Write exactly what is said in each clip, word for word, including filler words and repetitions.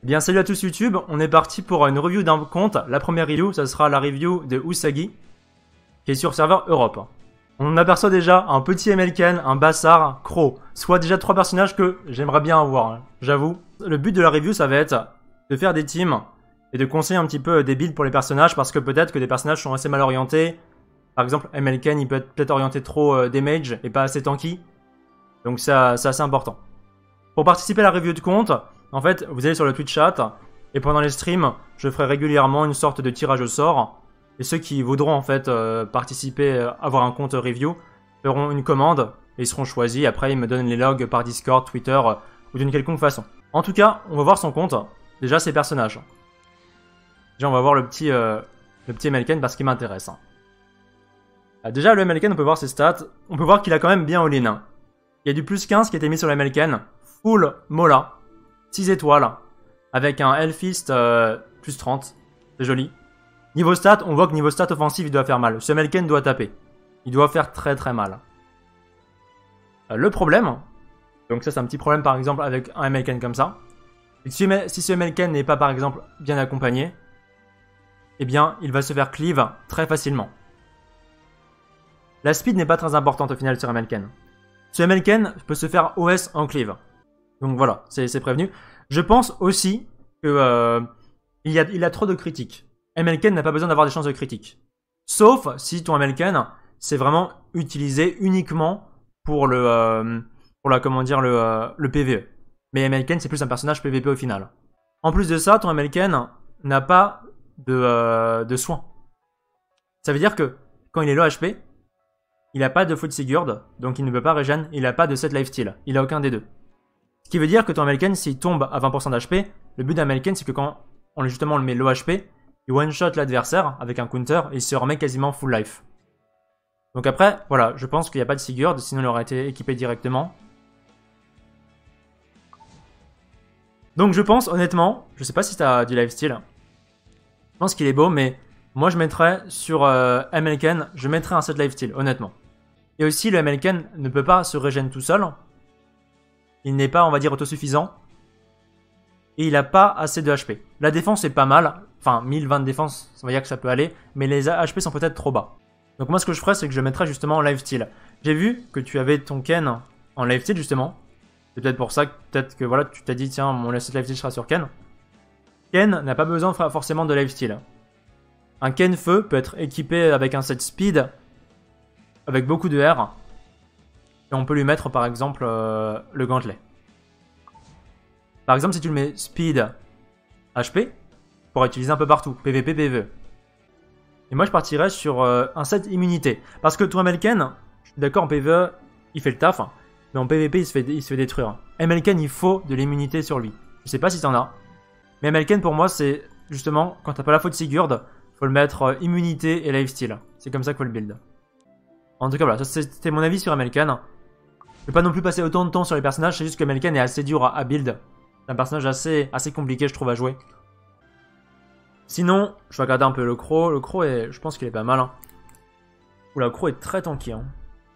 Eh bien salut à tous YouTube, on est parti pour une review d'un compte. La première review, ça sera la review de Usagi, qui est sur serveur Europe. On aperçoit déjà un petit M L Ken, un Bassar, Crow, soit déjà trois personnages que j'aimerais bien avoir, hein, j'avoue. Le but de la review, ça va être de faire des teams et de conseiller un petit peu des builds pour les personnages, parce que peut-être que des personnages sont assez mal orientés. Par exemple, M L Ken, il peut être peut-être orienté trop euh, damage et pas assez tanky. Donc ça, c'est assez important. Pour participer à la review de compte, en fait, vous allez sur le Twitch chat, et pendant les streams, je ferai régulièrement une sorte de tirage au sort. Et ceux qui voudront en fait euh, participer, euh, avoir un compte review, feront une commande, et ils seront choisis. Après, ils me donnent les logs par Discord, Twitter, euh, ou d'une quelconque façon. En tout cas, on va voir son compte. Déjà, ses personnages. Déjà, on va voir le petit, euh, le petit M L Ken parce qu'il m'intéresse. Hein. Ah, déjà, le M L Ken, on peut voir ses stats. On peut voir qu'il a quand même bien all-in. Hein. Il y a du plus quinze qui a été mis sur le M L Ken. Full Mola. six étoiles. Avec un Hellfist euh, plus trente. C'est joli. Niveau stats, on voit que niveau stats offensif, il doit faire mal. Ce M L Ken doit taper. Il doit faire très très mal. Euh, le problème, donc ça c'est un petit problème par exemple avec un M L Ken comme ça, c'est que si ce M L Ken n'est pas par exemple bien accompagné, eh bien il va se faire cleave très facilement. La speed n'est pas très importante au final sur M L Ken. Ce M L Ken peut se faire O S en cleave. Donc voilà, c'est prévenu. Je pense aussi que euh, il, y a, il a trop de critiques. M L Ken n'a pas besoin d'avoir des chances de critique. Sauf si ton M L Ken, c'est vraiment utilisé uniquement pour le, euh, pour la, comment dire, le, euh, le P V E. Mais M L Ken, c'est plus un personnage P V P au final. En plus de ça, ton M L Ken n'a pas de, euh, de soins. Ça veut dire que quand il est low H P, il n'a pas de Foot Sigurd, donc il ne peut pas régène, il n'a pas de set lifesteal, il a aucun des deux. Ce qui veut dire que ton M L Ken, s'il tombe à vingt pour cent d'H P, le but d'un M L Ken, c'est que quand on justement le met low H P, il one-shot l'adversaire avec un counter et il se remet quasiment full life. Donc après, voilà, je pense qu'il n'y a pas de Sigurd, sinon il aurait été équipé directement. Donc je pense, honnêtement, je sais pas si t'as du lifesteal, je pense qu'il est beau, mais moi je mettrais sur euh, M L Ken, je mettrais un set lifesteal, honnêtement. Et aussi, le M L Ken ne peut pas se régénérer tout seul. Il n'est pas, on va dire, autosuffisant. Et il n'a pas assez de H P. La défense est pas mal. Enfin, mille vingt de défense, on va dire que ça peut aller. Mais les H P sont peut-être trop bas. Donc moi, ce que je ferais, c'est que je mettrais justement en lifesteal. J'ai vu que tu avais ton Ken en lifesteal, justement. C'est peut-être pour ça que peut-être que voilà, tu t'as dit, tiens, mon lifesteal sera sur Ken. Ken n'a pas besoin forcément de lifesteal. Un Ken feu peut être équipé avec un set speed, avec beaucoup de R. Et on peut lui mettre, par exemple, euh, le gantelet. Par exemple, si tu le mets speed H P, tu pourras utiliser un peu partout, P V P, P V E. Et moi, je partirais sur euh, un set immunité. Parce que ton M L Ken, je suis d'accord, en P V E, il fait le taf. Mais en P V P, il se fait, il se fait détruire. M L Ken, il faut de l'immunité sur lui. Je sais pas si t'en as. Mais M L Ken, pour moi, c'est justement, quand t'as pas la faute Sigurd, faut le mettre euh, immunité et lifesteal. C'est comme ça qu'il faut le build. En tout cas, voilà, c'était mon avis sur M L Ken. Je vais pas non plus passer autant de temps sur les personnages, c'est juste que M L Ken est assez dur à, à build. C'est un personnage assez, assez compliqué, je trouve, à jouer. Sinon, je vais regarder un peu le Crow. Le Crow, est, je pense qu'il est pas mal. Hein. Oula, le Crow est très tanky. Hein.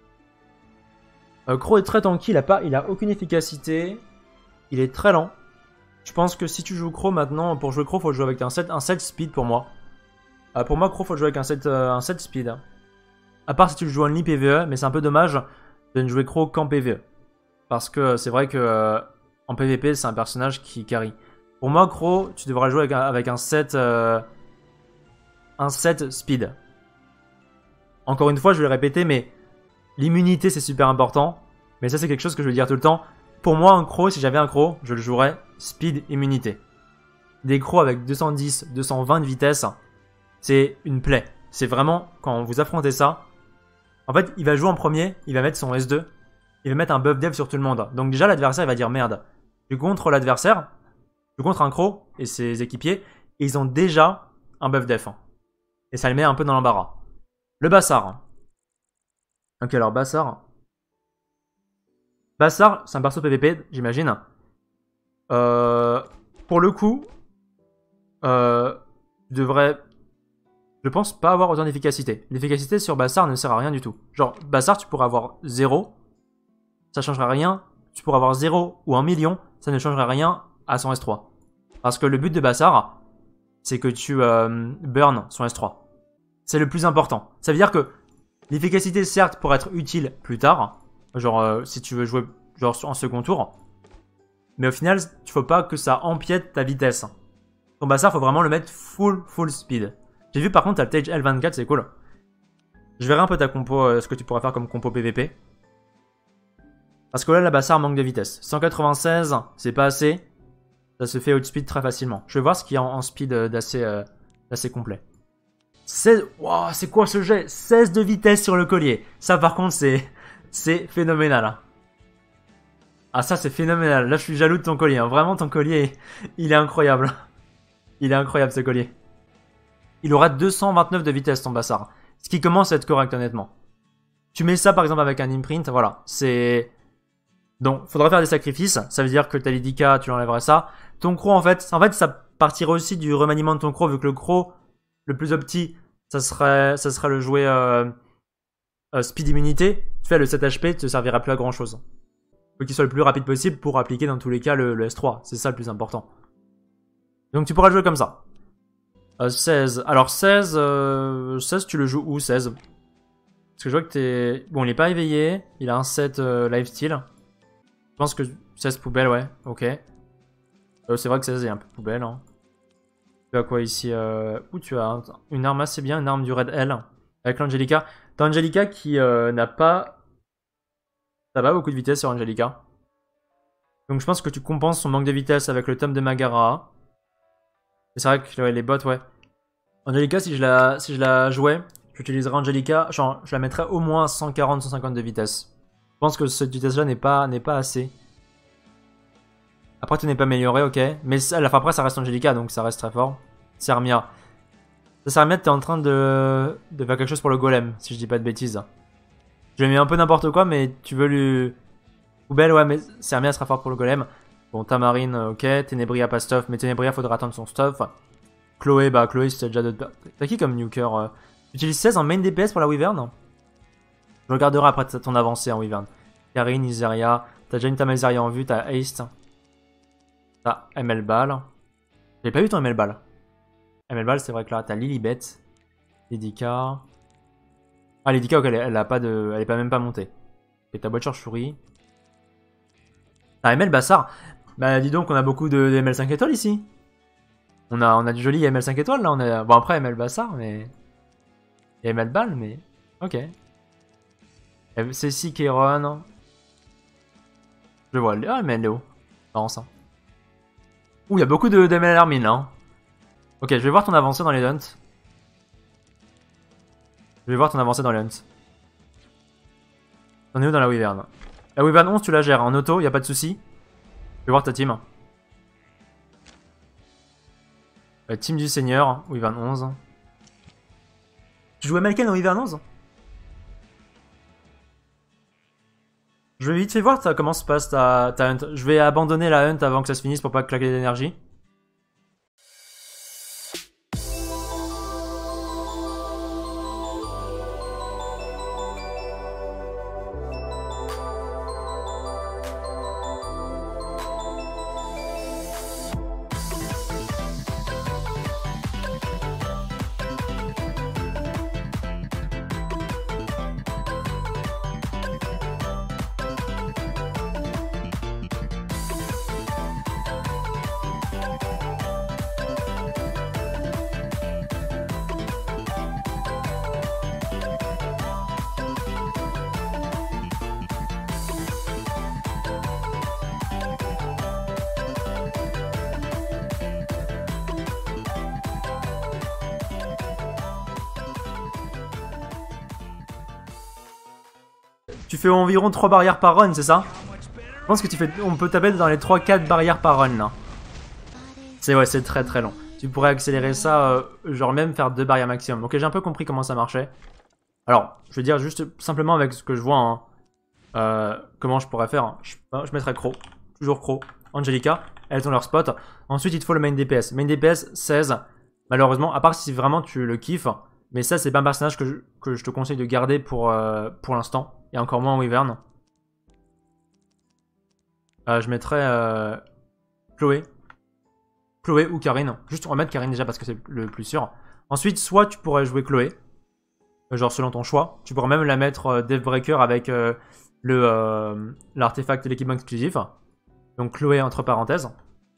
Le Crow est très tanky, il a, pas, il a aucune efficacité. Il est très lent. Je pense que si tu joues Crow maintenant, pour jouer Crow, faut jouer avec un set, un set speed pour moi. Euh, pour moi, Crow, faut jouer avec un set, euh, un set speed. À part si tu le joues only P V E, mais c'est un peu dommage de ne jouer Crow qu'en P V E. Parce que c'est vrai que euh, en P V P, c'est un personnage qui carry. Pour moi, Crow, tu devrais jouer avec un, avec un set euh, un set speed. Encore une fois, je vais le répéter, mais l'immunité, c'est super important. Mais ça, c'est quelque chose que je vais dire tout le temps. Pour moi, un Crow, si j'avais un Crow, je le jouerais speed immunité. Des Crows avec deux cent dix, deux cent vingt de vitesse, c'est une plaie. C'est vraiment, quand vous affrontez ça, en fait, il va jouer en premier, il va mettre son S deux, il va mettre un buff dev sur tout le monde. Donc déjà, l'adversaire, il va dire merde. Je contre l'adversaire, je contre un Crow et ses équipiers, et ils ont déjà un buff def. Et ça le met un peu dans l'embarras. Le Bassar. Ok, alors Bassar. Bassar, c'est un perso P V P, j'imagine. Euh, pour le coup, euh, tu devrais... Je pense pas avoir autant d'efficacité. L'efficacité sur Bassar ne sert à rien du tout. Genre, Bassar, tu pourrais avoir zéro, ça changera rien. Tu pourrais avoir zéro ou un million, ça ne changera rien à son S trois. Parce que le but de Bassar, c'est que tu euh, burn son S trois. C'est le plus important. Ça veut dire que l'efficacité, certes, pourrait être utile plus tard. Genre, euh, si tu veux jouer genre en second tour. Mais au final, il faut pas que ça empiète ta vitesse. Ton Bassar, faut vraiment le mettre full, full speed. J'ai vu par contre, t'as le Tage L vingt-quatre, c'est cool. Je verrai un peu ta compo, euh, ce que tu pourrais faire comme compo P V P. Parce que là, la Bassar manque de vitesse. cent quatre-vingt-seize, c'est pas assez. Ça se fait outspeed très facilement. Je vais voir ce qu'il y a en, en speed euh, d'assez euh, complet. seize... Wow, c'est quoi ce jet? seize de vitesse sur le collier. Ça, par contre, c'est c'est phénoménal. Ah, ça, c'est phénoménal. Là, je suis jaloux de ton collier. Hein. Vraiment, ton collier, il est incroyable. Il est incroyable, ce collier. Il aura deux cent vingt-neuf de vitesse, ton Bassar. Ce qui commence à être correct, honnêtement. Tu mets ça, par exemple, avec un imprint, voilà. C'est... Donc, faudra faire des sacrifices. Ça veut dire que t'as l'Idika, tu enlèverais ça. Ton croc, en fait, en fait, ça partirait aussi du remaniement de ton croc, vu que le croc, le plus opti, ça serait, ça serait le jouet euh, euh, speed immunité. Tu fais le sept H P, te servira plus à grand chose. Faut qu'il soit le plus rapide possible pour appliquer dans tous les cas le, le S trois. C'est ça le plus important. Donc tu pourras jouer comme ça. Euh, seize. Alors seize, euh, seize, tu le joues où seize? Parce que je vois que t'es... Bon, il est pas éveillé. Il a un sept euh, lifesteal. Je pense que seize poubelle, ouais. Ok. Euh, c'est vrai que seize est un peu poubelle. Hein. Tu as quoi ici euh... Où tu as une arme assez bien, une arme du Red L. Avec l'Angelica. T'as Angelica qui euh, n'a pas... T'as pas beaucoup de vitesse sur Angelica. Donc je pense que tu compenses son manque de vitesse avec le tome de Magara. C'est vrai que ouais, les bots, ouais. Angelica, si je la, si je la jouais, j'utiliserais Angelica, genre, je la mettrais au moins à cent quarante à cent cinquante de vitesse. Je pense que cette vitesse-là n'est pas, n'est pas assez. Après, tu n'es pas amélioré, ok. Mais ça, la fin après, ça reste Angelica, donc ça reste très fort. Sermia. Ça, Sermia, t'es en train de, de faire quelque chose pour le golem, si je dis pas de bêtises. Je lui ai mis un peu n'importe quoi, mais tu veux lui... Poubelle, ouais, mais Sermia sera fort pour le golem. Bon, Tamarine, ok. Ténébria, pas stuff, mais Ténébria, faudra attendre son stuff. Chloé, bah Chloé, c'est déjà d'autres... T'as qui comme nuker euh... Tu utilises seize en main D P S pour la Wyvern? Je regarderai après ton avancée en Wyvern. Karine, Iseria. T'as déjà une Tamaziria en vue, t'as Haste. T'as M L Ball. J'ai pas vu ton M L Ball. M L Ball, c'est vrai que là, t'as Lilibet. Lidika. Ah, Lidika, ok, elle, elle a pas de... Elle est pas même pas montée. Et ta Butcher Shuri. Ah, M L Bassar. Bah, dis donc, on a beaucoup de, de M L cinq étoiles ici. On a, on a du joli M L cinq étoiles là. On a... Bon, après M L Bassar, mais. Et M L Ball, mais. Ok. Cécile Kéron. Je vois. Ah, M L Léo. Marrant ça. Ouh, il y a beaucoup de, de M L Armin là. Hein. Ok, je vais voir ton avancée dans les hunts. Je vais voir ton avancée dans les hunts. T'en es où dans la Wyvern? La Wyvern onze, tu la gères en auto, y a pas de souci. Je vais voir ta team. La team du Seigneur, Wyvern onze. Tu jouais Malken en Wyvern onze? Je vais vite fait voir comment se passe ta, ta hunt. Je vais abandonner la hunt avant que ça se finisse pour pas claquer d'énergie. Tu fais environ trois barrières par run, c'est ça? Je pense que tu fais, on peut taper dans les trois quatre barrières par run là. C'est ouais, c'est très très long. Tu pourrais accélérer ça, euh, genre même faire deux barrières maximum. Ok, j'ai un peu compris comment ça marchait. Alors, je veux dire juste simplement avec ce que je vois, hein, euh, comment je pourrais faire. Hein. Je, je mettrais Crow, toujours Crow, Angelica, elles ont leur spot. Ensuite, il te faut le main D P S. Main D P S seize. Malheureusement, à part si vraiment tu le kiffes. Mais ça, c'est pas un personnage que je, que je te conseille de garder pour, euh, pour l'instant. Et encore moins en Wyvern. Euh, je mettrais euh, Chloé. Chloé ou Karine. Juste on va mettre Karine déjà parce que c'est le plus sûr. Ensuite, soit tu pourrais jouer Chloé, genre selon ton choix. Tu pourrais même la mettre euh, Deathbreaker avec euh, le euh, l'artefact de l'équipement exclusif. Donc Chloé entre parenthèses.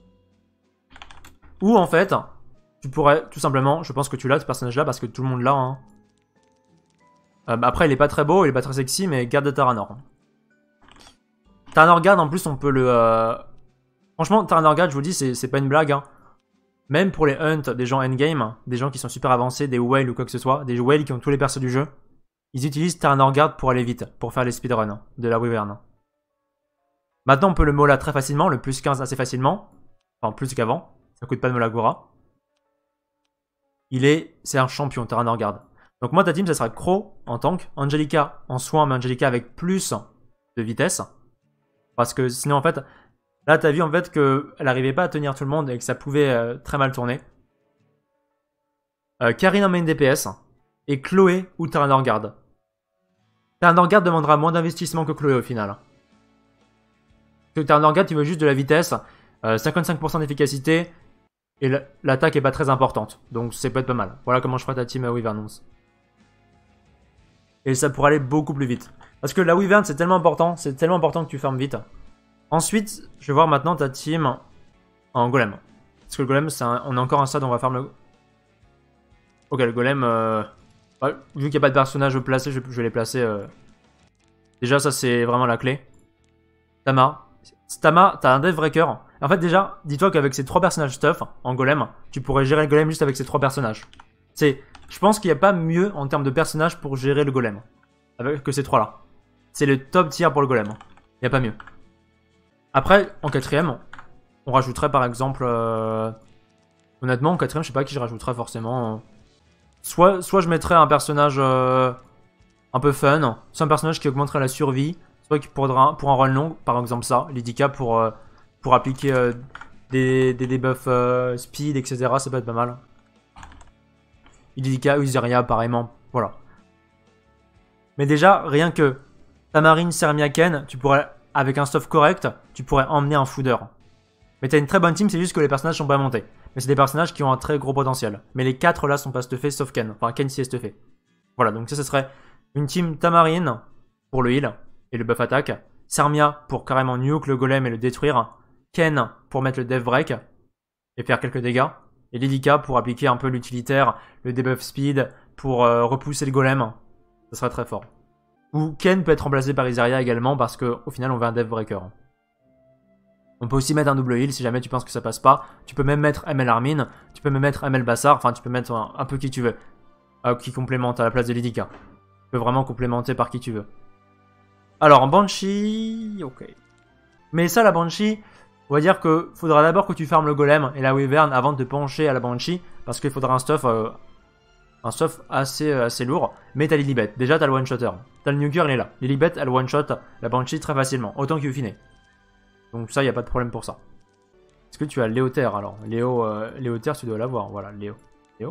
Ou en fait, tu pourrais tout simplement, je pense que tu l'as ce personnage là parce que tout le monde l'a. Hein. Euh, après il est pas très beau, il est pas très sexy, mais garde de Taranor. Taranor garde en plus on peut le... Euh... Franchement Taranor garde je vous dis c'est pas une blague. Hein. Même pour les hunt, des gens endgame, des gens qui sont super avancés, des whales ou quoi que ce soit, des whales qui ont tous les persos du jeu, ils utilisent Taranor Guard pour aller vite, pour faire les speedruns de la Wyvern. Maintenant, on peut le mola très facilement, le plus quinze assez facilement. Enfin, plus qu'avant. Ça coûte pas de molagora. Il est... C'est un champion, Taranor Guard. Donc moi, ta team, ça sera Crow en tank, Angelica en soin, mais Angelica avec plus de vitesse. Parce que sinon, en fait... Là, t'as vu en fait qu'elle n'arrivait pas à tenir tout le monde et que ça pouvait euh, très mal tourner. Euh, Karine en main D P S. Et Chloé ou Taranor Guard. Taranor Guard demandera moins d'investissement que Chloé au final. Parce que Taranor Guard, tu veux juste de la vitesse, euh, cinquante-cinq pour cent d'efficacité, et l'attaque est pas très importante. Donc ça peut être pas mal. Voilà comment je ferai ta team à Wyvernons. Et ça pourrait aller beaucoup plus vite. Parce que la Wyvern, c'est tellement important, c'est tellement important que tu farmes vite. Ensuite, je vais voir maintenant ta team en golem. Parce que le golem, un, on a encore un stade, on va faire le... Ok, le golem, euh... ouais, vu qu'il n'y a pas de personnage placé, je, je vais les placer. Euh... Déjà, ça c'est vraiment la clé. Tama. Tama, t'as un Deathbreaker. En fait, déjà, dis-toi qu'avec ces trois personnages stuff en golem, tu pourrais gérer le golem juste avec ces trois personnages. C'est, je pense qu'il n'y a pas mieux en termes de personnages pour gérer le golem avec que ces trois-là. C'est le top tier pour le golem. Il n'y a pas mieux. Après, en quatrième, on rajouterait par exemple... Euh... Honnêtement, en quatrième, je sais pas qui je rajouterais forcément. Soit, soit je mettrais un personnage euh, un peu fun, soit un personnage qui augmenterait la survie, soit qui pour, pour un run long, par exemple ça, Lidica pour, euh, pour appliquer euh, des, des debuffs euh, speed, et cetera. Ça peut être pas mal. Lidica, Useria, pareillement, voilà. Mais déjà, rien que Tamarine, Sermia, Ken, tu pourrais... Avec un stuff correct, tu pourrais emmener un foudeur. Mais t'as une très bonne team, c'est juste que les personnages sont pas montés. Mais c'est des personnages qui ont un très gros potentiel. Mais les quatre là sont pas stuffés sauf Ken. Enfin, Ken si est stuffé. Voilà, donc ça, ce serait une team Tamarine pour le heal et le buff attaque. Sarmia pour carrément nuke le golem et le détruire. Ken pour mettre le death break et faire quelques dégâts. Et Lidica pour appliquer un peu l'utilitaire, le debuff speed, pour euh, repousser le golem. Ça serait très fort. Ou Ken peut être remplacé par Iseria également parce qu'au final on veut un Deathbreaker. On peut aussi mettre un double heal si jamais tu penses que ça passe pas. Tu peux même mettre M L Armin, tu peux même mettre M L Bassar, enfin tu peux mettre un, un peu qui tu veux. Euh, qui complémente à la place de Lidica. Tu peux vraiment complémenter par qui tu veux. Alors en Banshee... Ok. Mais ça la Banshee, on va dire que faudra d'abord que tu farmes le golem et la Wyvern avant de te pencher à la Banshee. Parce qu'il faudra un stuff... Euh, un stuff assez, euh, assez lourd, mais t'as Lilibet. Déjà, t'as le one-shotter. T'as le nuker, il est là. Lilibet, elle one-shot la Banshee très facilement, autant que Yufine. Donc ça, y a pas de problème pour ça. Est-ce que tu as Léother alors? Léo, euh, Léother, tu dois l'avoir. Voilà, Léo. Léo.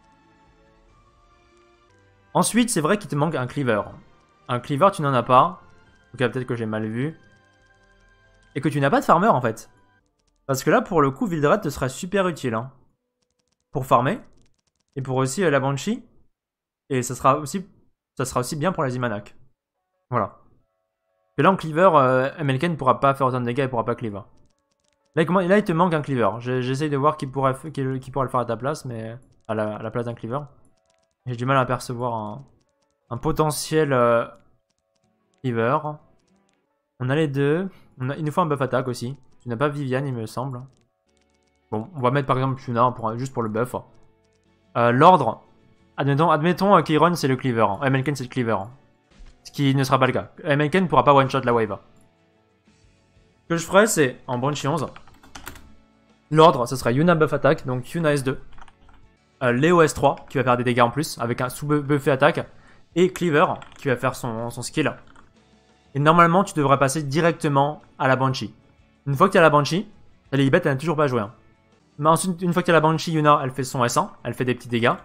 Ensuite, c'est vrai qu'il te manque un cleaver. Un cleaver, tu n'en as pas. Donc peut-être que j'ai mal vu. Et que tu n'as pas de farmer en fait. Parce que là, pour le coup, Vildred te serait super utile. Hein. Pour farmer. Et pour aussi euh, la Banshee. Et ça sera aussi ça sera aussi bien pour la Zimanak. Voilà. Et là en cleaver, euh, M L K ne pourra pas faire autant de dégâts et pourra pas cleaver. Là, comment, là il te manque un cleaver. J'essaye de voir qui pourrait, qui, qui pourrait le faire à ta place, mais à la, à la place d'un cleaver. J'ai du mal à percevoir un, un potentiel euh, cleaver. On a les deux. On a, il nous faut un buff attaque aussi. Tu n'as pas Viviane, il me semble. Bon, on va mettre par exemple Yuna pour, juste pour le buff. Euh, L'ordre. Admettons, admettons euh, Kairon c'est le cleaver. M L K c'est le cleaver. Ce qui ne sera pas le cas. M L K ne pourra pas one-shot la wave. Ce que je ferai, c'est en Banshee onze. L'ordre, ce sera Yuna buff attaque, donc Yuna S deux. Euh, Léo S trois, qui va faire des dégâts en plus, avec un sous-buffé attaque. Et Cleaver, qui va faire son, son skill. Et normalement, tu devrais passer directement à la Banshee. Une fois que tu as la Banshee, la Lilibet, elle n'a toujours pas joué. Hein. Mais ensuite, une fois que tu as la Banshee, Yuna, elle fait son S un, elle fait des petits dégâts.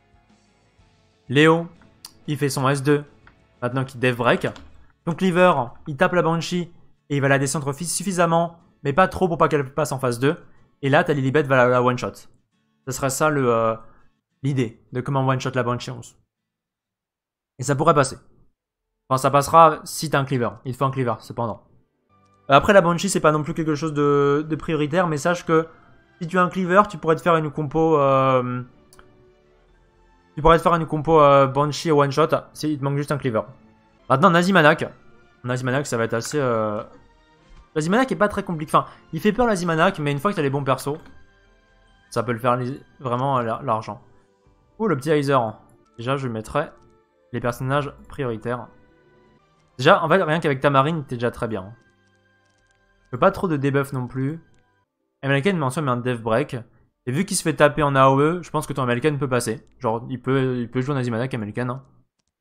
Léo, il fait son S deux, maintenant qu'il dev break. Donc Cleaver, il tape la Banshee et il va la descendre suffisamment, mais pas trop pour pas qu'elle passe en phase deux. Et là, ta Lilibet va la, la one-shot. Ce serait ça le euh, l'idée de comment one-shot la Banshee onze. Et ça pourrait passer. Enfin, ça passera si t'as un cleaver. Il te faut un cleaver, cependant. Après, la Banshee, c'est pas non plus quelque chose de, de prioritaire, mais sache que si tu as un cleaver, tu pourrais te faire une compo... Euh, tu pourrais te faire une compo euh, Banshee one-shot, si il te manque juste un cleaver. Maintenant, Nazimanak. Nazimanak, ça va être assez... Euh... Nazimanak est pas très compliqué. Enfin, il fait peur, Nazimanak, mais une fois que t'as les bons persos, ça peut le faire vraiment l'argent. Ouh, le petit Heiser. Déjà, je mettrais les personnages prioritaires. Déjà, en fait, rien qu'avec Tamarine, t'es déjà très bien. Je veux pas trop de debuff non plus. American mentionne met un dev break. Et vu qu'il se fait taper en A O E, je pense que ton American peut passer. Genre, il peut, il peut jouer en Nazimanak American. Hein.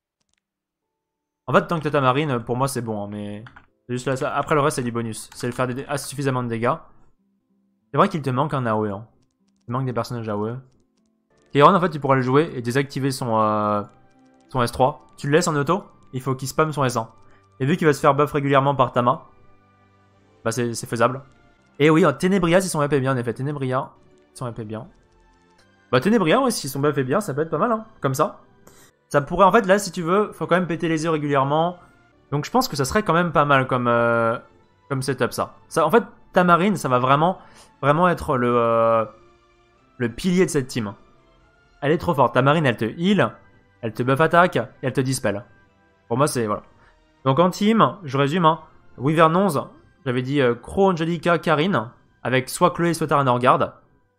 En fait, tant que t'as Tamarine, pour moi, c'est bon. Hein, mais juste là, ça. Après, le reste, c'est du bonus. C'est le faire des... assez suffisamment de dégâts. C'est vrai qu'il te manque un A O E. Hein. Il manque des personnages A O E. Kairon, en fait, tu pourras le jouer et désactiver son, euh, son S trois. Tu le laisses en auto, il faut qu'il spamme son S un. Et vu qu'il va se faire buff régulièrement par Tama, bah c'est faisable. Et oui, Ténébria, si son buff est bien, en effet. Ténébria, si son buff est bien. Bah Ténébria, ouais, si son buff est bien, ça peut être pas mal, hein, comme ça. Ça pourrait, en fait, là, si tu veux, faut quand même péter les yeux régulièrement. Donc je pense que ça serait quand même pas mal comme, euh, comme setup, ça. ça. En fait, Tamarine, ça va vraiment, vraiment être le, euh, le pilier de cette team. Elle est trop forte. Tamarine, elle te heal, elle te buff attaque, et elle te dispel. Pour moi, c'est... voilà. Donc en team, je résume, hein. Wyvern onze, j'avais dit euh, Crow, Angelica, Karine, avec soit Chloé, soit Taranor-Garde.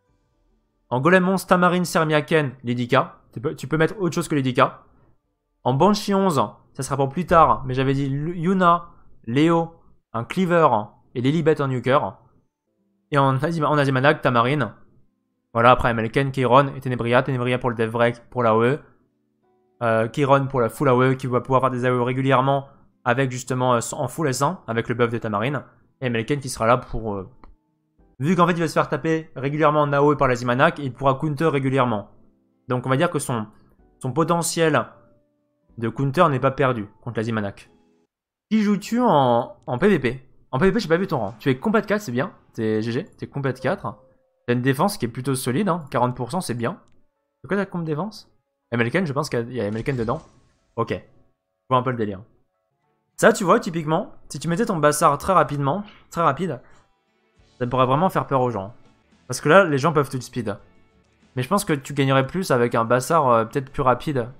En Golem onze, Tamarine, Sermia, Ken, Lidica. Tu peux, tu peux mettre autre chose que Lidica. En Banshee onze, ça sera pour plus tard, mais j'avais dit Yuna, Léo, un Cleaver et Lilibet en Nuker. Et en, en Nazimanak, Tamarine. Voilà, après Melken, Kairon et Ténébria. Ténébria pour le dev break, pour l'A O E. Euh, Kairon pour la full A O E, qui va pouvoir faire des A O E régulièrement avec justement euh, en full S un, avec le buff de Tamarine. Et Melken qui sera là pour... Euh, vu qu'en fait il va se faire taper régulièrement en A O E par la Nazimanak, il pourra counter régulièrement. Donc on va dire que son, son potentiel de counter n'est pas perdu contre la Nazimanak. Qui joues-tu en, en P V P? En P V P, j'ai pas vu ton rang. Tu es combat quatre, c'est bien. T'es G G, t'es combat quatre. T'as une défense qui est plutôt solide, hein. quarante pour cent c'est bien. C'est quoi ta comp défense? American, je pense qu'il y a American dedans. Ok. Je vois un peu le délire. Ça, tu vois, typiquement, si tu mettais ton Bassard très rapidement, très rapide, ça pourrait vraiment faire peur aux gens. Parce que là, les gens peuvent tout speed. Mais je pense que tu gagnerais plus avec un Bassard euh, peut-être plus rapide.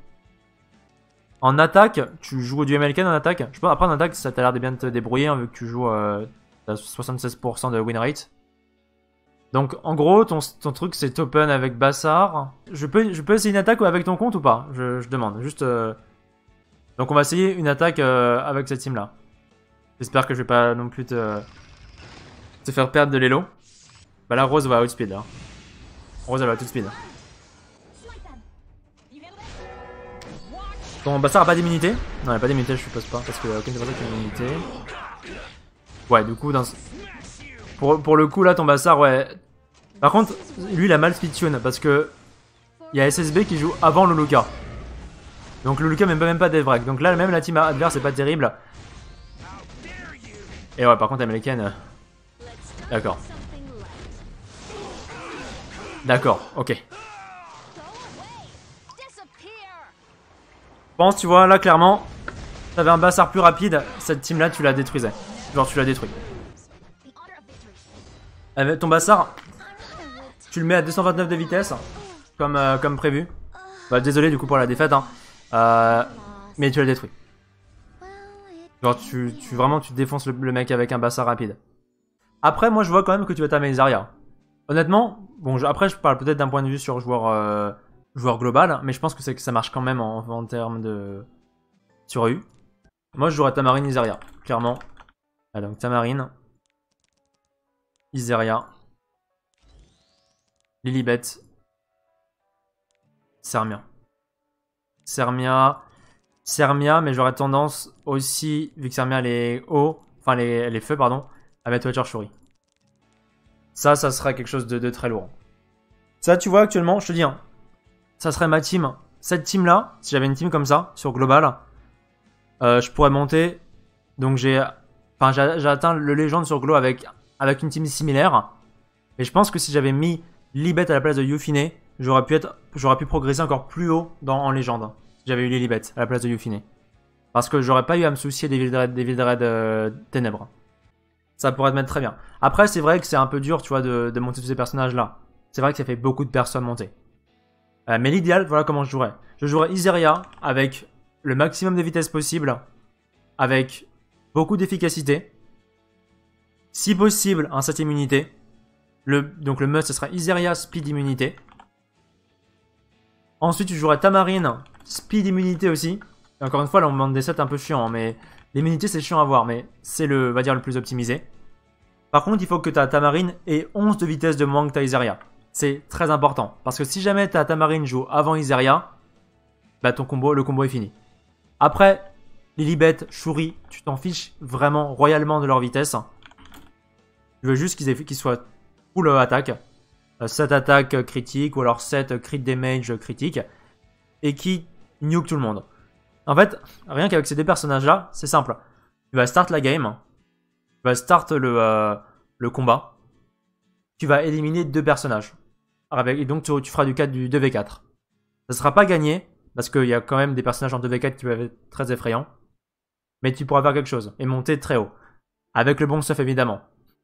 En attaque, tu joues du American en attaque. Je pense après en attaque, ça t'a l'air de bien te débrouiller, hein, vu que tu joues euh, à soixante-seize pour cent de win rate. Donc en gros, ton, ton truc c'est Topen avec Bassard. Je peux, je peux essayer une attaque avec ton compte ou pas? je, je demande, juste... Euh... Donc on va essayer une attaque euh, avec cette team là. J'espère que je vais pas non plus te, te faire perdre de l'élo. Bah là Rose va outspeed là. Rose elle va outspeed. Ton Bassard a pas d'immunité? Non, il a pas d'immunité, je suppose pas, parce qu'il n'y a aucune personne qui a d'immunité. Ouais, du coup, dans... pour, pour le coup, là, ton Bassard, ouais. Par contre, lui, il a mal speedtune, parce que il y a S S B qui joue avant le Luca. Donc le Luca même pas, même pas dev break. Donc là, même la team adverse, c'est pas terrible. Et ouais, par contre, American... Euh... D'accord. D'accord, ok. Je pense, tu vois, là, clairement, t'avais un Bassard plus rapide, cette team-là, tu la détruisais. Genre, tu la détruis. Avec ton Bassard, tu le mets à deux cent vingt-neuf de vitesse, comme, euh, comme prévu. Bah, désolé, du coup, pour la défaite, hein. Euh, mais tu la détruis. Genre, tu, tu vraiment, tu défonces le, le mec avec un Bassard rapide. Après, moi, je vois quand même que tu vas tamer Zarya. Honnêtement, bon, je, après, je parle peut-être d'un point de vue sur joueur... Euh, joueur global, mais je pense que, que ça marche quand même en, en termes de sur U. Moi je jouerais Tamarine, Iseria, clairement. Ah, donc Tamarine, Iseria, Lilibet, Sermia. Sermia, Sermia, mais j'aurais tendance aussi, vu que Sermia elle est haut, enfin elle est, elle est feu, pardon, à mettre Watcher Shuri. Ça, ça serait quelque chose de, de très lourd. Ça, tu vois, actuellement, je te dis, hein, ça serait ma team. Cette team-là, si j'avais une team comme ça, sur Global, euh, je pourrais monter. Donc j'ai enfin, j'ai atteint le Légende sur Glo avec, avec une team similaire. Mais je pense que si j'avais mis Lilibet à la place de Yufine, j'aurais pu, être... pu progresser encore plus haut dans... en légende. Si j'avais eu Lilibet à la place de Yufine. Parce que j'aurais pas eu à me soucier des Wildred, des Wildred euh, Ténèbres. Ça pourrait te mettre très bien. Après, c'est vrai que c'est un peu dur, tu vois, de, de monter tous ces personnages-là. C'est vrai que ça fait beaucoup de personnes monter. Euh, mais l'idéal, voilà comment je jouerais. Je jouerais Iseria avec le maximum de vitesse possible, avec beaucoup d'efficacité. Si possible, un septième unité. Le, donc le must, ce sera Iseria, speed immunité. Ensuite, tu jouerais Tamarine, speed immunité aussi. Et encore une fois, là, on me demande des sets un peu chiants, hein, mais l'immunité, c'est chiant à voir, mais c'est le, on va dire, le plus optimisé. Par contre, il faut que ta Tamarine ait onze de vitesse de moins que ta Iseria. C'est très important, parce que si jamais ta Tamarine joue avant Iseria, bah ton combo, le combo est fini. Après, Lilibet, Shuri, tu t'en fiches vraiment royalement de leur vitesse. Tu veux juste qu'ils qu'ils soient full attaque. sept attaques critiques, ou alors sept crit damage critiques. Et qui nuke tout le monde. En fait, rien qu'avec ces deux personnages-là, c'est simple. Tu vas start la game. Tu vas start le, euh, le combat. Tu vas éliminer deux personnages. Et donc tu, tu feras du, quatre, du deux v quatre. Ça ne sera pas gagné, parce qu'il y a quand même des personnages en deux v quatre qui peuvent être très effrayants. Mais tu pourras faire quelque chose, et monter très haut. Avec le bon stuff évidemment.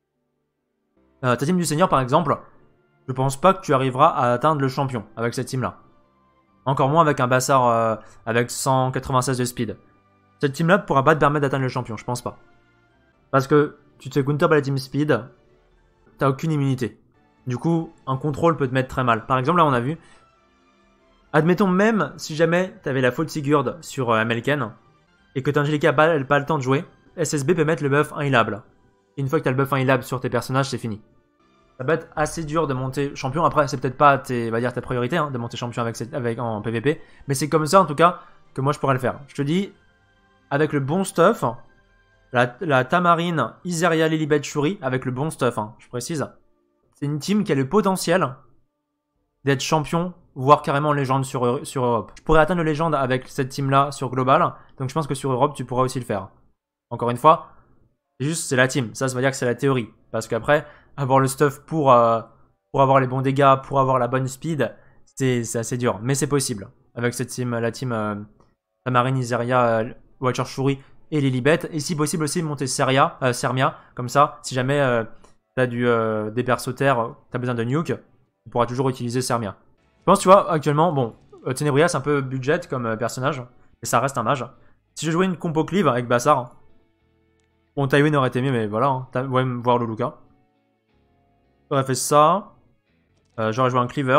Euh, ta team du Seigneur par exemple, je pense pas que tu arriveras à atteindre le champion avec cette team-là. Encore moins avec un Bassar euh, avec cent quatre-vingt-seize de speed. Cette team-là pourra pas te permettre d'atteindre le champion, je pense pas. Parce que tu te fais counter par la team speed, t'as aucune immunité. Du coup, un contrôle peut te mettre très mal. Par exemple, là, on a vu... Admettons même, si jamais t'avais la faute Sigurd sur euh, Amelken, et que t'Angelica n'a pas, pas le temps de jouer, S S B peut mettre le buff inhealable. Une fois que t'as le buff inhealable sur tes personnages, c'est fini. Ça va être assez dur de monter champion. Après, c'est peut-être pas tes, va dire, ta priorité, hein, de monter champion avec, cette, avec en P V P. Mais c'est comme ça, en tout cas, que moi, je pourrais le faire. Je te dis, avec le bon stuff, la, la Tamarine, Iseria, Lilibet, Shuri, avec le bon stuff, hein, je précise. C'est une team qui a le potentiel d'être champion, voire carrément légende sur, sur Europe. Je pourrais atteindre le légende avec cette team-là sur Global, donc je pense que sur Europe, tu pourras aussi le faire. Encore une fois, c'est juste, c'est la team. Ça, ça veut dire que c'est la théorie. Parce qu'après, avoir le stuff pour, euh, pour avoir les bons dégâts, pour avoir la bonne speed, c'est assez dur. Mais c'est possible. Avec cette team, la team euh, Tamarine, Iseria, euh, Watcher Shuri et Lilibet. Et si possible aussi, monter Seria, euh, Sermia. Comme ça, si jamais... Euh, t'as du, euh, des persos terre, t'as besoin de nuke, tu pourras toujours utiliser Sermia. Je pense, tu vois, actuellement, bon, euh, Tenebria c'est un peu budget comme euh, personnage, mais ça reste un mage. Si je jouais une compo cleave avec Bassar, bon, Tywin aurait été mieux, mais voilà, hein, ouais, voir le Luca. J'aurais fait ça, euh, j'aurais joué un cleaver.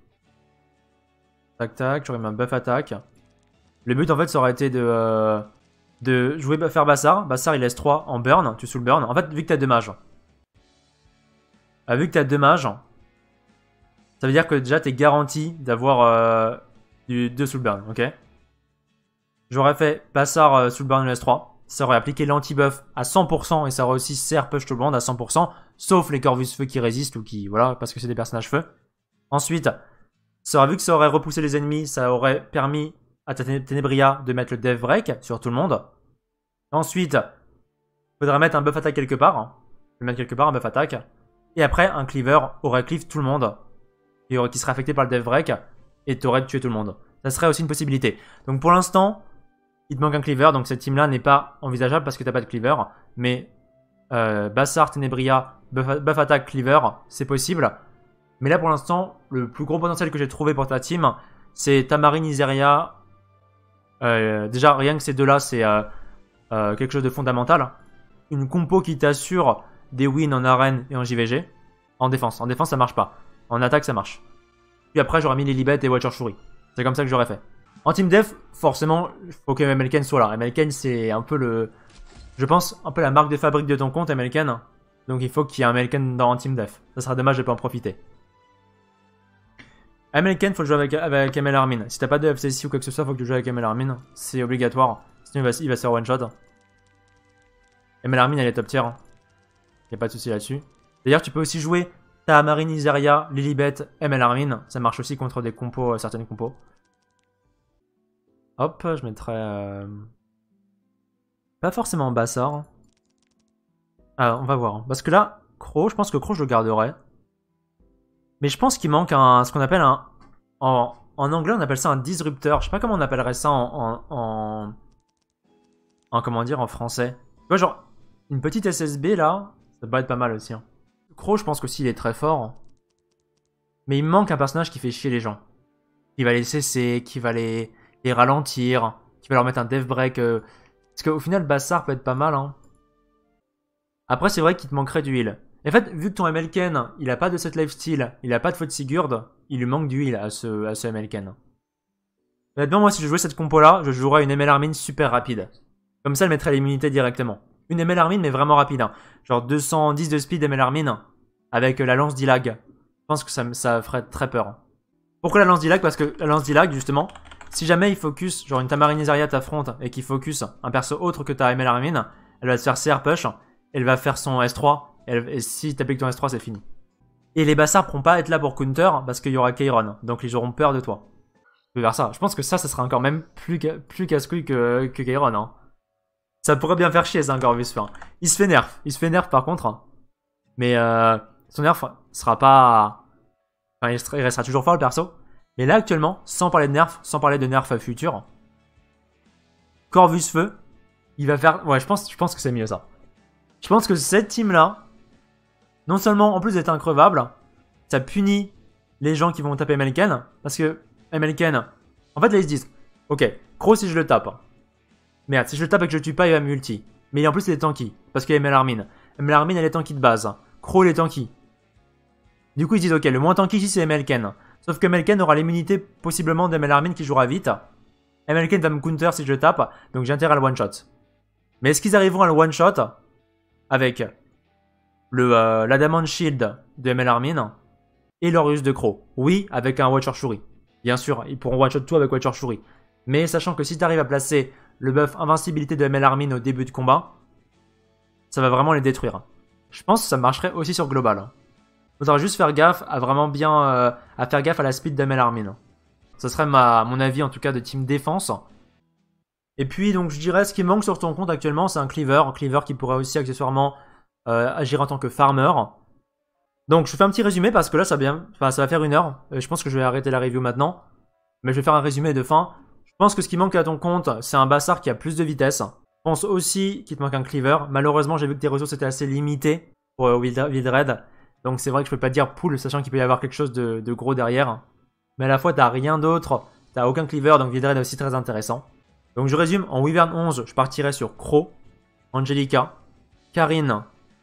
Tac tac, j'aurais mis un buff attaque. Le but en fait, ça aurait été de, euh, de jouer, faire Bassar. Bassar il laisse trois en burn, tu sous le burn. En fait, vu que t'as deux mages. Ah, vu que tu as deux mages, ça veut dire que déjà tu es garanti d'avoir euh, du deux soul burn, ok? J'aurais fait Bassar euh, soul burn S trois, ça aurait appliqué l'anti-buff à cent pour cent et ça aurait aussi serre push to bland à cent pour cent, sauf les Corvus Feu qui résistent ou qui, voilà, parce que c'est des personnages feu. Ensuite, ça aurait vu que ça aurait repoussé les ennemis, ça aurait permis à ta Tenebria de mettre le Death Break sur tout le monde. Ensuite, il faudrait mettre un buff attaque quelque part, hein. Le mettre quelque part, un buff attaque. Et après, un cleaver aurait cleave tout le monde, et aurait, qui serait affecté par le death break, et t'aurais tué tout le monde. Ça serait aussi une possibilité. Donc pour l'instant, il te manque un cleaver, donc cette team-là n'est pas envisageable parce que t'as pas de cleaver. Mais euh, Bassar, Tenebria, buff, buff attack, cleaver, c'est possible. Mais là pour l'instant, le plus gros potentiel que j'ai trouvé pour ta team, c'est Tamarine, Iseria. Euh, déjà, rien que ces deux-là, c'est euh, euh, quelque chose de fondamental. Une compo qui t'assure des wins en arène et en J V G. En défense. En défense, ça marche pas. En attaque, ça marche. Puis après, j'aurais mis Lilibet et Watcher Shuri. C'est comme ça que j'aurais fait. En team def, forcément, il faut que Amelken soit là. Amelken, c'est un peu le... Je pense, un peu la marque de fabrique de ton compte, Amelken. Donc il faut qu'il y ait un Amelken dans un team def. Ça sera dommage de pas en profiter. Amelken, faut le jouer avec, avec M L Armin. Si t'as pas de F C C ou quoi que ce soit, faut que tu joues avec M L Armin. C'est obligatoire. Sinon, il va, il va se faire one shot. M L Armin, elle est top tier. Y'a pas de souci là-dessus. D'ailleurs, tu peux aussi jouer Tamarine, Iseria, Lilibet, M L Armin. Ça marche aussi contre des compos, euh, certaines compos. Hop, je mettrai... Euh... Pas forcément Bassar. Ah, on va voir. Parce que là, Crow, je pense que Crow, je le garderai. Mais je pense qu'il manque un, ce qu'on appelle un... En, en anglais, on appelle ça un disrupteur. Je sais pas comment on appellerait ça en... en, en, en comment dire, en français. Tu vois, genre, une petite S S B, là, ça peut être pas mal aussi. Hein. Crow, je pense qu'aussi, il est très fort. Mais il me manque un personnage qui fait chier les gens. Qui va les cesser, qui va les, les ralentir, qui va leur mettre un death break. Euh... Parce qu'au final, Bassar peut être pas mal. Hein. Après, c'est vrai qu'il te manquerait du heal. En fait, vu que ton M L Ken, il a pas de cette lifesteal, il a pas de faute Sigurd, il lui manque du heal à ce, à ce M L Ken. Honnêtement, moi, si je jouais cette compo-là, je jouerais une M L Armin super rapide. Comme ça, elle mettrait l'immunité directement. Une M L Armin, mais vraiment rapide. Hein. Genre deux cent dix de speed M L Armin, avec la lance d'Ilag. Je pense que ça, ça ferait très peur. Pourquoi la lance d'Ilag? Parce que la lance d'Ilag, justement, si jamais il focus, genre une Tamarine Zarya t'affronte et qu'il focus un perso autre que ta M L Armin, elle va se faire C R push, elle va faire son S trois, et si t'appliques ton S trois, c'est fini. Et les Bassards pourront pas être là pour counter parce qu'il y aura Kairon, donc ils auront peur de toi. Je vais faire ça. Je pense que ça, ça sera encore même plus, plus casse-couille que, que Kairon. Hein. Ça pourrait bien faire chier, ça, encore Vusfer. Il se fait nerf. Il se fait nerf par contre. Mais euh, son nerf sera pas... Enfin, il restera toujours fort le perso. Mais là, actuellement, sans parler de nerf, sans parler de nerf futur, Corvus Feu, il va faire... Ouais, je pense, je pense que c'est mieux ça. Je pense que cette team-là, non seulement, en plus d'être increvable, ça punit les gens qui vont taper M L Ken. Parce que M L Ken, en fait, là, ils se disent, ok, Crow, si je le tape. Merde, si je le tape et que je le tue pas, il va multi. Mais en plus, il est tanky. Parce qu'il y a M L Armin. M L Armin, elle est tanky de base. Crow, il est tanky. Du coup, ils se disent, ok, le moins tanky ici, c'est M L Ken. Sauf que M L Ken aura l'immunité possiblement d'M L Armin qui jouera vite. M L Ken va me counter si je le tape. Donc j'ai intérêt à le one-shot. Mais est-ce qu'ils arriveront à le one-shot avec le euh, l'Adamant Shield de M L Armin et l'Orius de Crow? Oui, avec un Watcher Shuri. Bien sûr, ils pourront one-shot tout avec Watcher Shuri. Mais sachant que si tu arrives à placer le buff invincibilité de M L Armin au début de combat, ça va vraiment les détruire. Je pense que ça marcherait aussi sur Global. Faudra juste faire gaffe à vraiment bien euh, à faire gaffe à la speed d'M L Armin. Ce serait ma, mon avis en tout cas de team défense. Et puis donc je dirais ce qui manque sur ton compte actuellement, c'est un cleaver. Un cleaver qui pourrait aussi accessoirement euh, agir en tant que farmer. Donc je fais un petit résumé parce que là ça, bien, enfin, ça va faire une heure. Euh, je pense que je vais arrêter la review maintenant. Mais je vais faire un résumé de fin. Je pense que ce qui manque à ton compte, c'est un Bassard qui a plus de vitesse. Je pense aussi qu'il te manque un cleaver. Malheureusement, j'ai vu que tes ressources étaient assez limitées pour euh, Wildred. Donc c'est vrai que je peux pas te dire pool, sachant qu'il peut y avoir quelque chose de, de gros derrière. Mais à la fois, t'as rien d'autre. T'as aucun cleaver, donc Wildred est aussi très intéressant. Donc je résume, en Wyvern onze, je partirai sur Crow, Angelica, Karine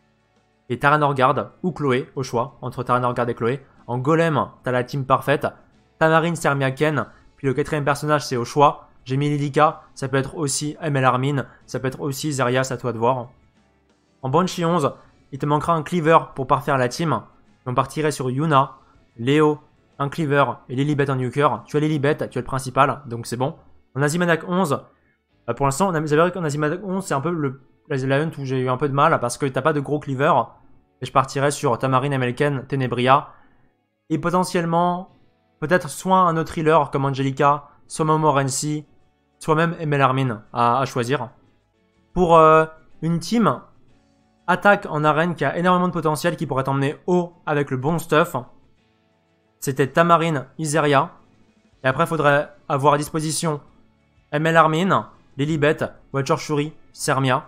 et Tara Norgard, ou Chloé, au choix, entre Tara Norgard et Chloé. En Golem, t'as la team parfaite. Tamarine, Sermia, Ken. Puis le quatrième personnage, c'est au choix. J'ai mis Lilika, ça peut être aussi M L Armin, ça peut être aussi Zarya, c'est à toi de voir. En Banshee onze, il te manquera un cleaver pour parfaire la team. On partirait sur Yuna, Léo, un cleaver et Lilibet en nuker. Tu as Lilibet, tu as le principal, donc c'est bon. En Azimanak onze, bah pour l'instant, vous savez qu'en Azimanak onze, c'est un peu le, la hunt où j'ai eu un peu de mal parce que t'as pas de gros cleaver. Et je partirais sur Tamarine, M L Ken, Tenebria. Et potentiellement, peut-être soit un autre healer comme Angelica, soit Momorensi, soit même M L Armin à, à choisir. Pour euh, une team attaque en arène qui a énormément de potentiel, qui pourrait t'emmener haut avec le bon stuff, c'était Tamarine, Iseria. Et après, il faudrait avoir à disposition M L Armin, Lilibet, Watcher Shuri, Sermia.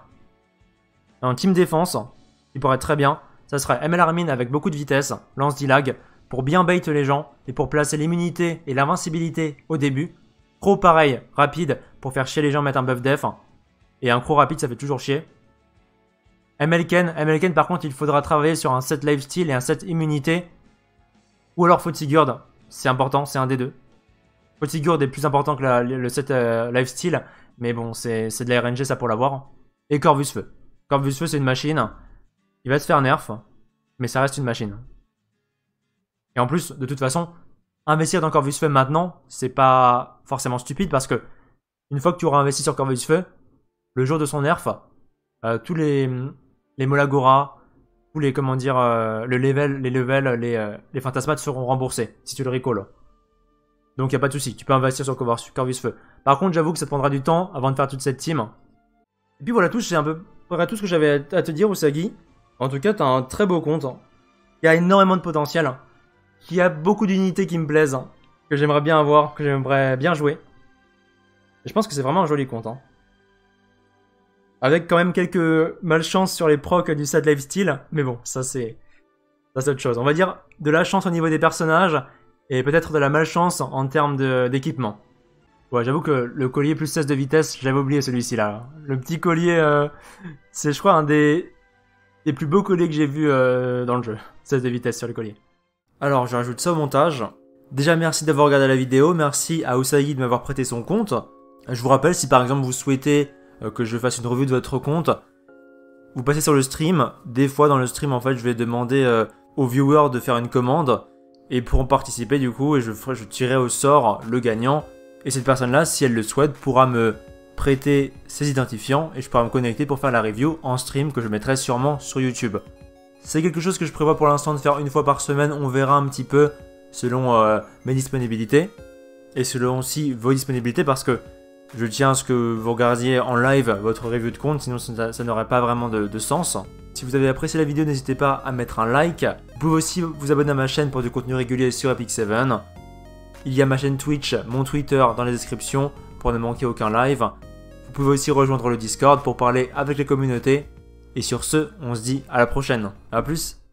En team défense, qui pourrait être très bien, ça serait M L Armin avec beaucoup de vitesse, lance d'Ilag, pour bien bait les gens et pour placer l'immunité et l'invincibilité au début. Crow pareil, rapide, pour faire chier les gens, mettre un buff def. Et un Crow rapide, ça fait toujours chier. M L Ken, M L Ken par contre, il faudra travailler sur un set lifesteal et un set immunité. Ou alors Faute Sigurd, c'est important, c'est un des deux. Faute Sigurd est plus important que la, le set euh, lifesteal, mais bon, c'est de la R N G ça pour l'avoir. Et Corvus Feu. Corvus Feu, c'est une machine. Il va se faire nerf, mais ça reste une machine. Et en plus, de toute façon, investir dans Corvus Feu maintenant, c'est pas forcément stupide parce que une fois que tu auras investi sur Corvus Feu, le jour de son nerf, euh, tous les, les Molagora, tous les, comment dire, euh, le level, les levels, les, euh, les fantasmates seront remboursés si tu le recalls. Donc il n'y a pas de souci, tu peux investir sur Corvus Feu. Par contre, j'avoue que ça te prendra du temps avant de faire toute cette team. Et puis voilà, tout, c'est un peu près tout ce que j'avais à te dire, Usagi. En tout cas, t'as un très beau compte. Il y a énormément de potentiel. qu'il y a beaucoup d'unités qui me plaisent, hein, que j'aimerais bien avoir, que j'aimerais bien jouer. Et je pense que c'est vraiment un joli compte. Hein. Avec quand même quelques malchances sur les procs du Sad Lifestyle, mais bon, ça c'est... ça c'est autre chose. On va dire de la chance au niveau des personnages, et peut-être de la malchance en termes d'équipement. Ouais, j'avoue que le collier plus seize de vitesse, j'avais oublié celui-ci là. Le petit collier, euh, c'est je crois un des, des plus beaux colliers que j'ai vu euh, dans le jeu. seize de vitesse sur le collier. Alors, je rajoute ça au montage. Déjà, merci d'avoir regardé la vidéo, merci à Usagi de m'avoir prêté son compte. Je vous rappelle, si par exemple vous souhaitez euh, que je fasse une revue de votre compte, vous passez sur le stream. Des fois dans le stream, en fait, je vais demander euh, aux viewers de faire une commande et pourront participer du coup, et je, ferai, je tirerai au sort le gagnant. Et cette personne-là, si elle le souhaite, pourra me prêter ses identifiants et je pourrai me connecter pour faire la review en stream que je mettrai sûrement sur YouTube. C'est quelque chose que je prévois pour l'instant de faire une fois par semaine, on verra un petit peu selon euh, mes disponibilités et selon aussi vos disponibilités parce que je tiens à ce que vous regardiez en live votre review de compte, sinon ça, ça n'aurait pas vraiment de, de sens. Si vous avez apprécié la vidéo, n'hésitez pas à mettre un like. Vous pouvez aussi vous abonner à ma chaîne pour du contenu régulier sur Epic sept. Il y a ma chaîne Twitch, mon Twitter dans la description pour ne manquer aucun live. Vous pouvez aussi rejoindre le Discord pour parler avec la communauté. Et sur ce, on se dit à la prochaine. A plus.